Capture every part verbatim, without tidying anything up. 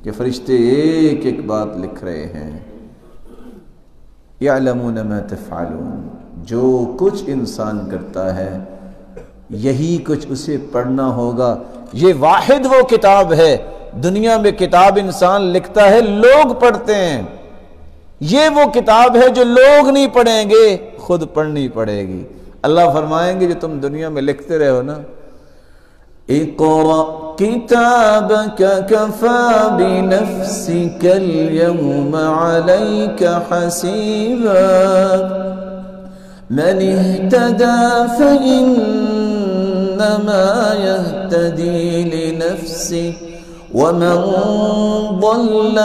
کہ فرشتے ایک ایک بات لکھ رہے ہیں. یعلمون ما تفعلون، جو کچھ انسان کرتا ہے یہی کچھ اسے پڑھنا ہوگا. یہ واحد وہ کتاب ہے، دنیا میں کتاب انسان لکھتا ہے لوگ پڑھتے ہیں، یہ وہ کتاب ہے جو لوگ نہیں پڑھیں گے، خود پڑھنی پڑے گی. اللہ فرمائیں گے جو تم دنیا میں لکھتے رہے ہو نا، اقرأ کتابک کفی بنفسک اليوم علیک حسیبا من اهتدى فإنما يهتدي لنفسه ومن ضل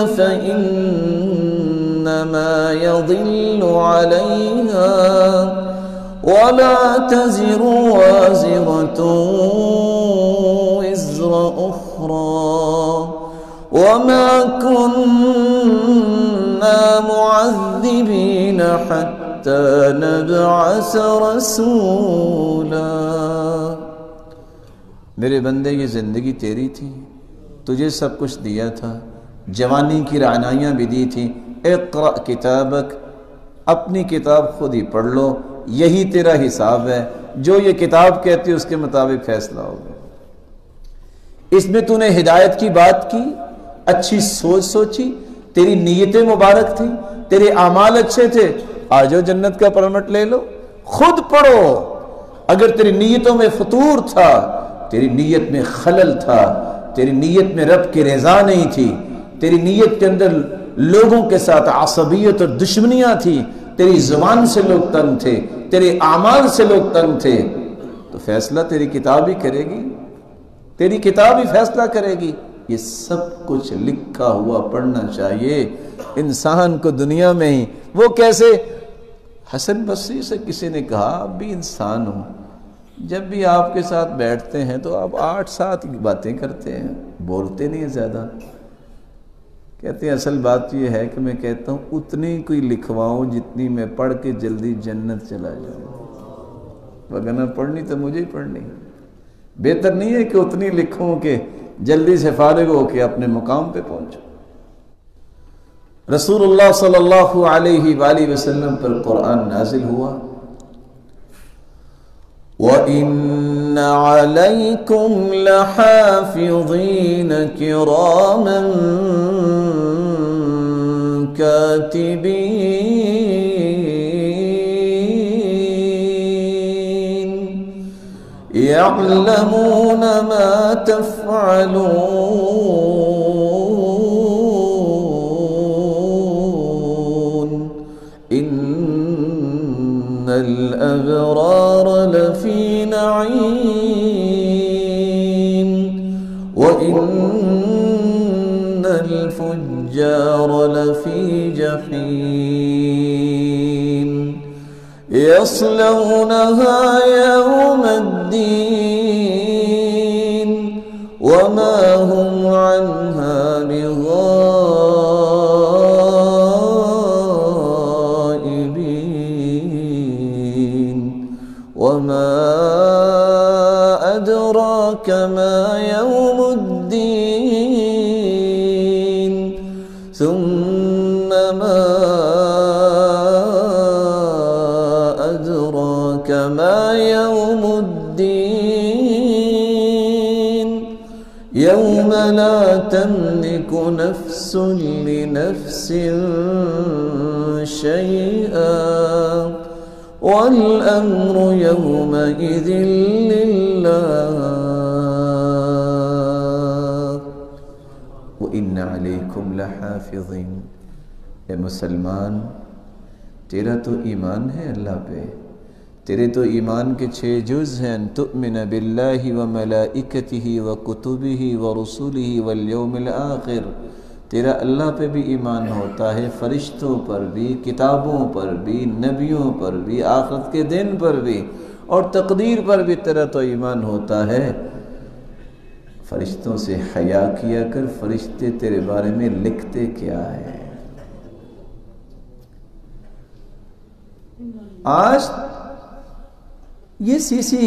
فإنما يضل عليها ولا تزر وازرة وزر أخرى وما كنا معذبين حتى نبعث رسولا. میرے بندے یہ زندگی تیری تھی، تجھے سب کچھ دیا تھا، جوانی کی رعنائیاں بھی دی تھی. اقرأ کتابک، اپنی کتاب خود ہی پڑھ لو، یہی تیرا حساب ہے، جو یہ کتاب کہتی ہے اس کے مطابق فیصلہ ہوگا. اس میں تو نے ہدایت کی بات کی، اچھی سوچ سوچی، تیری نیتیں مبارک تھی، تیرے اعمال اچھے تھے، آجو جنت کا پرمٹ لے لو. خود پڑھو. اگر تیری نیتوں میں فطور تھا، تیری نیت میں خلل تھا، تیری نیت میں رب کی رضا نہیں تھی، تیری نیت کے اندر لوگوں کے ساتھ عصبیت اور دشمنیاں تھی، تیری زبان سے لوگ تنگ تھے، تیرے اعمال سے لوگ تنگ تھے، تو فیصلہ تیری کتاب ہی کرے گی، تیری کتاب ہی فیصلہ کرے گی. یہ سب کچھ لکھا ہوا پڑھنا چاہیے انسان کو دنیا میں ہی. وہ کیسے؟ حسن بصری سے کسی نے کہا آپ بھی انسان ہو، جب بھی آپ کے ساتھ بیٹھتے ہیں تو آپ آٹھ سات باتیں کرتے ہیں، بولتے نہیں ہیں زیادہ. کہتے ہیں اصل بات یہ ہے کہ میں کہتا ہوں اتنی کوئی لکھواؤں جتنی میں پڑھ کے جلدی جنت چلا جاؤں، وگرنہ پڑھنی تو مجھے ہی پڑھنی. بہتر نہیں ہے کہ اتنی لکھوں کہ جلدی سے فارغ ہو کے اپنے مقام پہ پہنچو. رسول اللہ صلی اللہ علیہ وآلہ وسلم پر قرآن نازل ہوا. وَإِنَّ عَلَيْكُمْ لَحَافِظِينَ كِرَامًا كَاتِبِينَ يَعْلَمُونَ مَا تَفْعَلُونَ إِنَّ الْأَبْرَارَ لَفِي نَعِيمٍ وَإِنَّ الْفُجَّارَ لَفِي جَحِيمٍ يَصْلَوْنَهَا يَوْمَ الدِّينِ وَمَا هُمْ عَنْهَا بِغَائِبِينَ وَمَا أَدْرَاكَ مَا يَوْمُ الدِّينِ ثُمَّ مَا أَدْرَاكَ مَا يَوْمُ الدِّينِ يَوْمَ لَا تَمْلِكُ نَفْسٌ لِنَفْسٍ شَيْئًا وَالْأَمْرُ يَوْمَئِذٍ لِلَّهِ وَإِنَّ عَلَيْكُمْ لَحَافِظِينَ. اے مسلمان، تیرا تو ایمان ہے اللہ پہ، تیرے تو ایمان کے چھ جز ہیں. تؤمن باللہ وملائکتہ وکتبہ ورسلہ والیوم الآخر. تیرا اللہ پہ بھی ایمان ہوتا ہے، فرشتوں پر بھی، کتابوں پر بھی، نبیوں پر بھی، آخرت کے دن پر بھی، اور تقدیر پر بھی تیرا تو ایمان ہوتا ہے. فرشتوں سے حیا کیا کر، فرشتے تیرے بارے میں لکھتے کیا ہے. آج یہ سی سی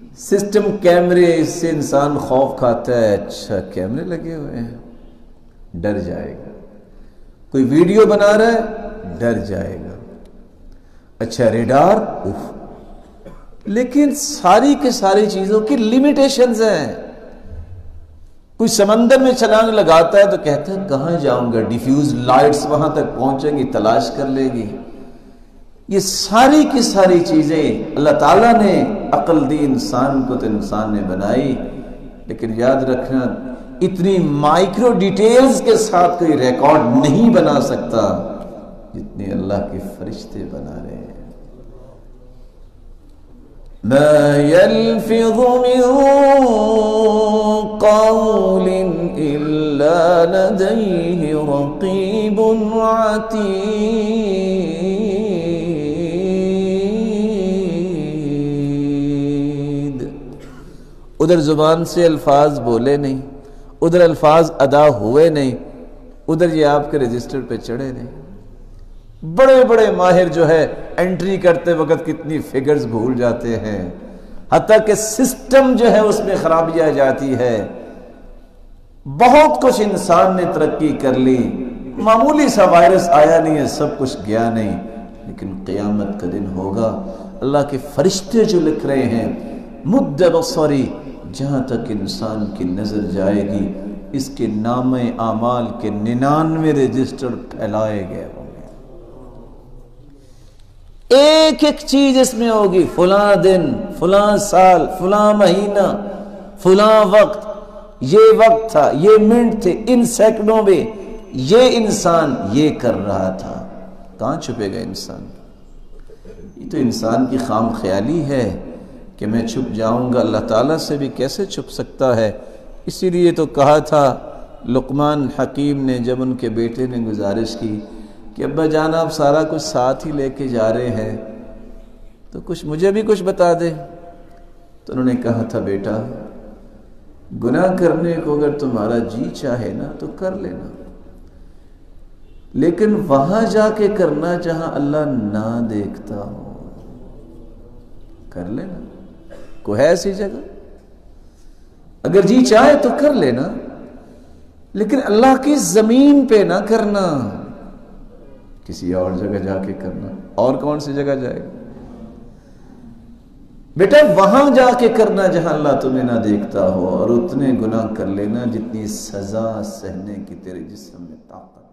سسٹم کیمرے سے انسان خوف کھاتا ہے. اچھا کیمرے لگے ہوئے ہیں، ڈر جائے گا. کوئی ویڈیو بنا رہا ہے ڈر جائے گا. اچھا ریڈار، اف. لیکن ساری کے ساری چیزوں کی لمیٹیشنز ہیں. کوئی سمندر میں چھلانگ لگاتا ہے تو کہتا ہے کہاں جاؤں گا، ڈیفیوز لائٹس وہاں تک پہنچیں گی، تلاش کر لے گی. یہ ساری کی ساری چیزیں اللہ تعالیٰ نے عقل دی انسان کو تو انسان نے بنائی، لیکن یاد رکھنا اتنی مائکرو ڈیٹیلز کے ساتھ کوئی ریکارڈ نہیں بنا سکتا جتنے اللہ کے فرشتے بنا رہے ہیں. ما يلفظ من قول إلا لديه رقيب عتيد. ادھر زبان سے الفاظ بولے نہیں، ادھر الفاظ ادا ہوئے نہیں، ادھر یہ آپ کے رجسٹر پہ چڑھے نہیں. بڑے بڑے ماہر جو ہے انٹری کرتے وقت کتنی فگرز بھول جاتے ہیں، حتیٰ کہ سسٹم جو ہے اس میں خرابی آ جاتی ہے. بہت کچھ انسان نے ترقی کر لی، معمولی سا وائرس آیا نہیں ہے، سب کچھ گیا نہیں. لیکن قیامت کا دن ہوگا، اللہ کے فرشتے جو لکھ رہے ہیں مد بصری، جہاں تک انسان کی نظر جائے گی اس کے نام اعمال کے ننانوے رجسٹر پھیلائے گئے ہوں گے. ایک ایک چیز اس میں ہوگی، فلاں دن، فلاں سال، فلاں مہینہ، فلاں وقت، یہ وقت تھا، یہ منٹ تھے، ان سیکنڈوں میں یہ انسان یہ کر رہا تھا. کہاں چھپے گا انسان؟ یہ تو انسان کی خام خیالی ہے کہ میں چھپ جاؤں گا. اللہ تعالیٰ سے بھی کیسے چھپ سکتا ہے؟ اسی لیے تو کہا تھا لقمان حکیم نے جب ان کے بیٹے نے گزارش کی کہ ابا جان آپ سارا کچھ ساتھ ہی لے کے جا رہے ہیں تو کچھ مجھے بھی کچھ بتا دے. تو انہوں نے کہا تھا بیٹا گناہ کرنے کو اگر تمہارا جی چاہے نا تو کر لینا، لیکن وہاں جا کے کرنا جہاں اللہ نہ دیکھتا ہو. کر لینا، کوئی ہے ایسی جگہ؟ اگر جی چاہے تو کر لینا، لیکن اللہ کی زمین پہ نہ کرنا، کسی اور جگہ جا کے کرنا. اور کون سی جگہ جائے گا بیٹا؟ وہاں جا کے کرنا جہاں اللہ تمہیں نہ دیکھتا ہو، اور اتنے گناہ کر لینا جتنی سزا سہنے کی تیرے جسم میں طاقت